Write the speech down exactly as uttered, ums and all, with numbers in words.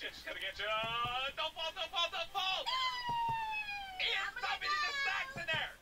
you. She's gonna get you. Uh, don't fall, don't fall, don't fall. Ian, stop it. The snacks in there.